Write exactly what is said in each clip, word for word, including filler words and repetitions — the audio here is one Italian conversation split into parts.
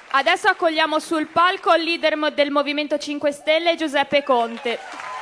Adesso accogliamo sul palco il leader mo- del Movimento cinque Stelle, Giuseppe Conte.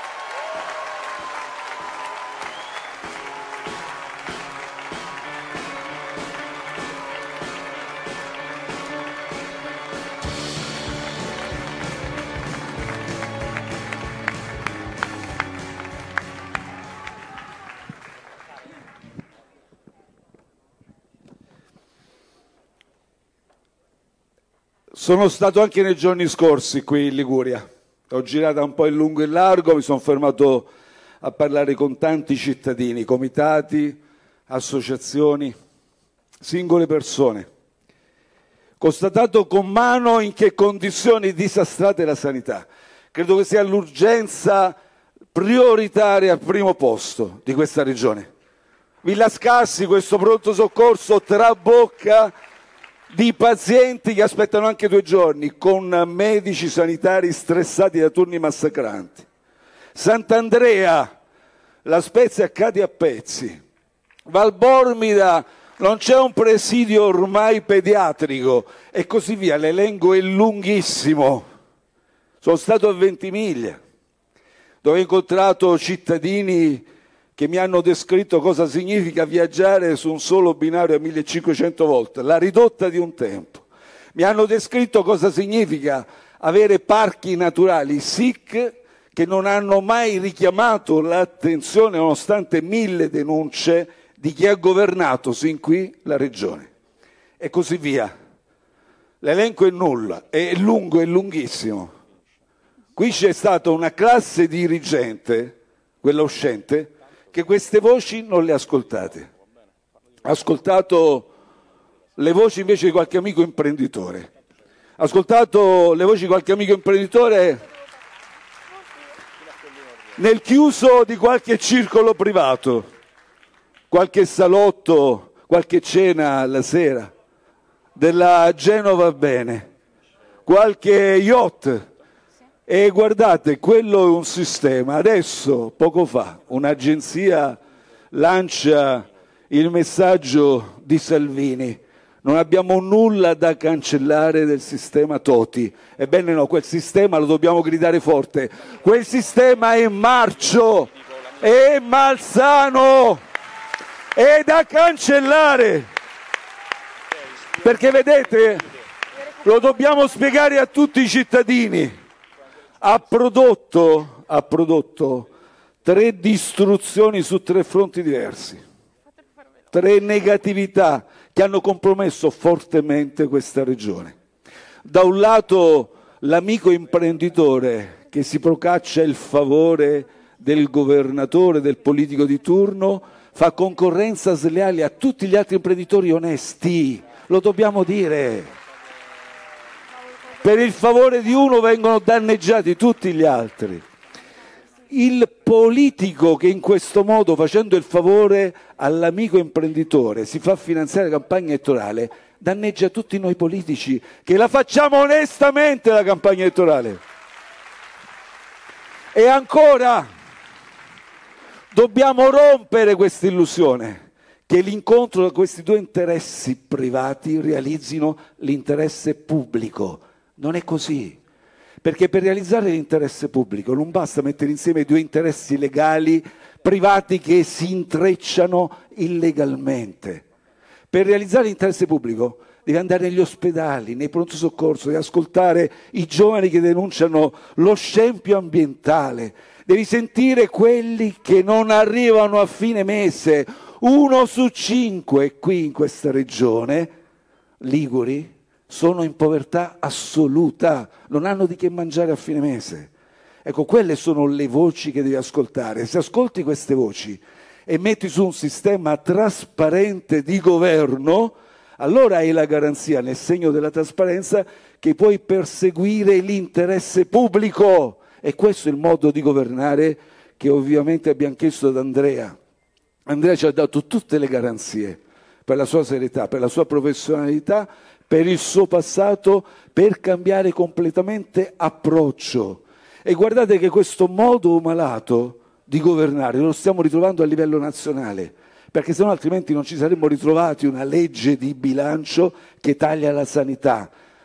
Sono stato anche nei giorni scorsi qui in Liguria, ho girato un po' in lungo e in largo, mi sono fermato a parlare con tanti cittadini, comitati, associazioni, singole persone. Constatato con mano in che condizioni disastrate è la sanità. Credo che sia l'urgenza prioritaria al primo posto di questa regione. Villa Scassi, questo pronto soccorso trabocca di pazienti che aspettano anche due giorni, con medici sanitari stressati da turni massacranti. Sant'Andrea, La Spezia cade a pezzi. Valbormida, non c'è un presidio ormai pediatrico, e così via. L'elenco è lunghissimo. Sono stato a Ventimiglia, dove ho incontrato cittadini che mi hanno descritto cosa significa viaggiare su un solo binario a millecinquecento volte, la ridotta di un tempo. Mi hanno descritto cosa significa avere parchi naturali S I C che non hanno mai richiamato l'attenzione, nonostante mille denunce, di chi ha governato sin qui la regione. E così via. L'elenco è nulla, è lungo, è lunghissimo. Qui c'è stata una classe dirigente, quella uscente, che queste voci non le ha ascoltate. Ha ascoltato le voci invece di qualche amico imprenditore. Ha ascoltato le voci di qualche amico imprenditore nel chiuso di qualche circolo privato, qualche salotto, qualche cena la sera, della Genova bene, qualche yacht. E guardate, quello è un sistema. Adesso, poco fa, un'agenzia lancia il messaggio di Salvini: non abbiamo nulla da cancellare del sistema Toti. Ebbene no, quel sistema lo dobbiamo gridare forte. Quel sistema è marcio, è malsano, è da cancellare. Perché vedete, lo dobbiamo spiegare a tutti i cittadini. Ha prodotto, ha prodotto tre distruzioni su tre fronti diversi, tre negatività che hanno compromesso fortemente questa regione. Da un lato l'amico imprenditore che si procaccia il favore del governatore, del politico di turno, fa concorrenza sleale a tutti gli altri imprenditori onesti, lo dobbiamo dire. Per il favore di uno vengono danneggiati tutti gli altri. Il politico che in questo modo, facendo il favore all'amico imprenditore, si fa finanziare la campagna elettorale, danneggia tutti noi politici che la facciamo onestamente la campagna elettorale. E ancora dobbiamo rompere questa illusione che l'incontro tra questi due interessi privati realizzino l'interesse pubblico. Non è così, perché per realizzare l'interesse pubblico non basta mettere insieme due interessi legali privati che si intrecciano illegalmente. Per realizzare l'interesse pubblico devi andare negli ospedali, nei pronto soccorso, devi ascoltare i giovani che denunciano lo scempio ambientale, devi sentire quelli che non arrivano a fine mese. Uno su cinque qui in questa regione, liguri, sono in povertà assoluta, non hanno di che mangiare a fine mese. Ecco, quelle sono le voci che devi ascoltare. Se ascolti queste voci e metti su un sistema trasparente di governo, allora hai la garanzia, nel segno della trasparenza, che puoi perseguire l'interesse pubblico. E questo è il modo di governare che ovviamente abbiamo chiesto ad Andrea. Andrea ci ha dato tutte le garanzie per la sua serietà, per la sua professionalità, per il suo passato, per cambiare completamente approccio. E guardate che questo modo malato di governare lo stiamo ritrovando a livello nazionale, perché se no altrimenti non ci saremmo ritrovati una legge di bilancio che taglia la sanità.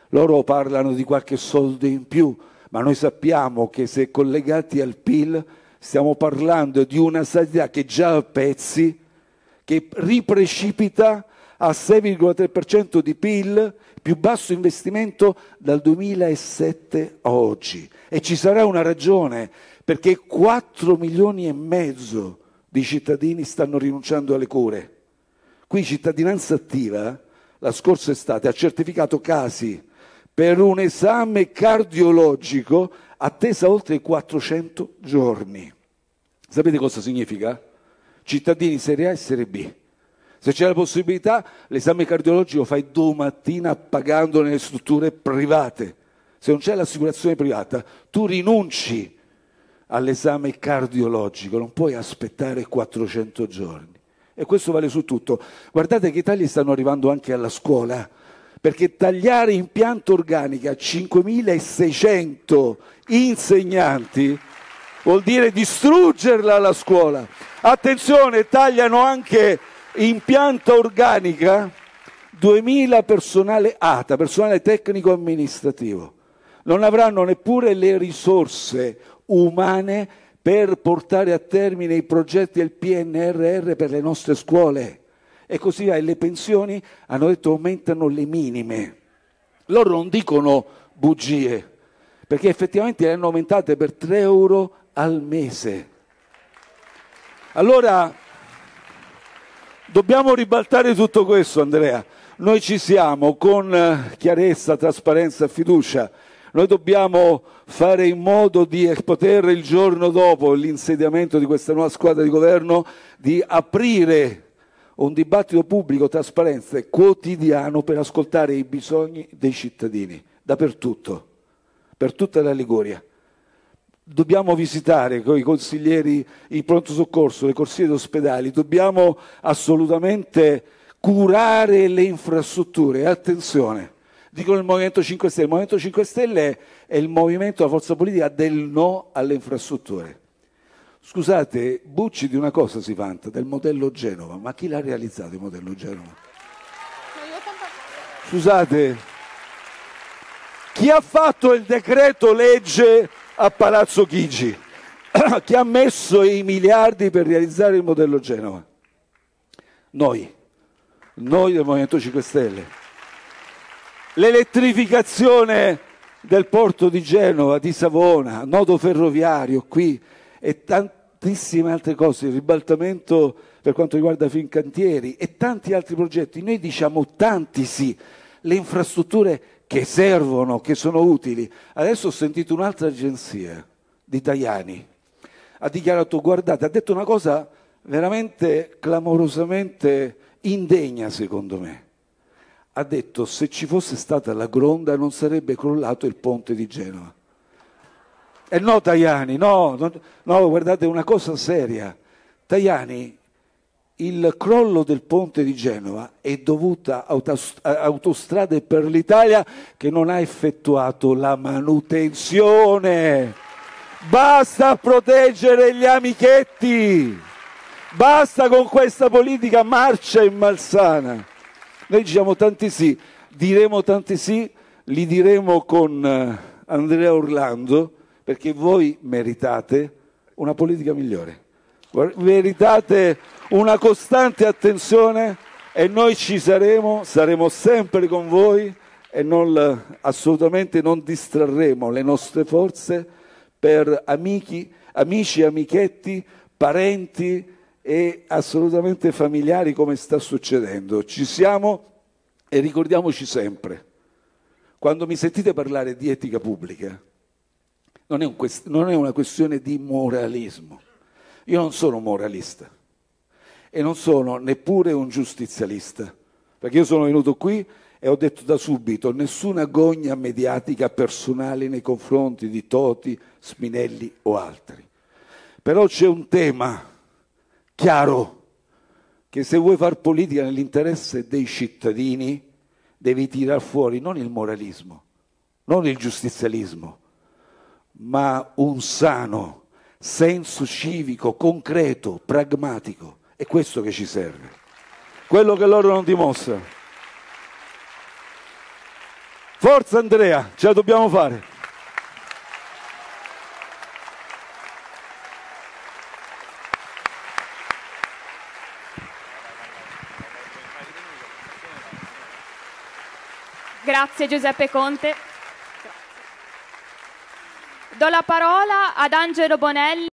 Loro parlano di qualche soldo in più, ma noi sappiamo che se collegati al P I L stiamo parlando di una sanità che già a pezzi, che riprecipita a sei virgola tre per cento di P I L, più basso investimento dal duemilasette a oggi. E ci sarà una ragione, perché quattro milioni e mezzo di cittadini stanno rinunciando alle cure. Qui Cittadinanza Attiva, la scorsa estate, ha certificato casi per un esame cardiologico attesa oltre i quattrocento giorni. Sapete cosa significa? Cittadini serie A e serie B. Se c'è la possibilità, l'esame cardiologico fai domattina pagando nelle strutture private. Se non c'è l'assicurazione privata, tu rinunci all'esame cardiologico, non puoi aspettare quattrocento giorni. E questo vale su tutto. Guardate che i tagli stanno arrivando anche alla scuola, perché tagliare in pianta organica cinquemilaseicento insegnanti vuol dire distruggerla la scuola. Attenzione, tagliano anche in pianta organica duemila personale A T A, personale tecnico amministrativo. Non avranno neppure le risorse umane per portare a termine i progetti del P N R R per le nostre scuole. E così via. E le pensioni, hanno detto, aumentano le minime. Loro non dicono bugie, perché effettivamente le hanno aumentate per tre euro al mese. Allora, dobbiamo ribaltare tutto questo, Andrea. Noi ci siamo con chiarezza, trasparenza, fiducia. Noi dobbiamo fare in modo di poter il giorno dopo l'insediamento di questa nuova squadra di governo di aprire un dibattito pubblico, trasparente, quotidiano per ascoltare i bisogni dei cittadini, dappertutto, per tutta la Liguria. Dobbiamo visitare con i consiglieri il pronto soccorso, le corsie d'ospedali, dobbiamo assolutamente curare le infrastrutture. Attenzione, dicono il Movimento cinque Stelle, il Movimento cinque Stelle è il movimento, la forza politica del no alle infrastrutture. Scusate, Bucci di una cosa si vanta, del modello Genova, ma chi l'ha realizzato il modello Genova? Scusate, chi ha fatto il decreto legge a Palazzo Chigi? Chi ha messo i miliardi per realizzare il modello Genova? Noi, noi del Movimento cinque Stelle. L'elettrificazione del porto di Genova, di Savona, nodo ferroviario qui e tantissime altre cose, il ribaltamento per quanto riguarda Fincantieri e tanti altri progetti. Noi diciamo tanti sì, le infrastrutture che servono, che sono utili. Adesso ho sentito un'altra agenzia di Tajani, ha dichiarato, guardate, ha detto una cosa veramente clamorosamente indegna secondo me. Ha detto, se ci fosse stata la Gronda non sarebbe crollato il ponte di Genova. E eh no, Tajani, no, no, no, guardate, una cosa seria. Tajani, il crollo del ponte di Genova è dovuta a Autostrade per l'Italia che non ha effettuato la manutenzione. Basta proteggere gli amichetti, basta con questa politica marcia e malsana. Noi diciamo tanti sì, diremo tanti sì, li diremo con Andrea Orlando, perché voi meritate una politica migliore, meritate una costante attenzione e noi ci saremo, saremo sempre con voi e non, assolutamente non distrarremo le nostre forze per amici, amici, amichetti, parenti e assolutamente familiari come sta succedendo. Ci siamo e ricordiamoci sempre, quando mi sentite parlare di etica pubblica, non è, un quest- non è una questione di moralismo. Io non sono moralista e non sono neppure un giustizialista, perché io sono venuto qui e ho detto da subito nessuna gogna mediatica personale nei confronti di Toti, Spinelli o altri. Però c'è un tema chiaro, che se vuoi far politica nell'interesse dei cittadini devi tirar fuori non il moralismo, non il giustizialismo, ma un sano senso civico, concreto, pragmatico. È questo che ci serve, quello che loro non dimostrano. Forza Andrea, ce la dobbiamo fare. Grazie Giuseppe Conte. Do la parola ad Angelo Bonelli.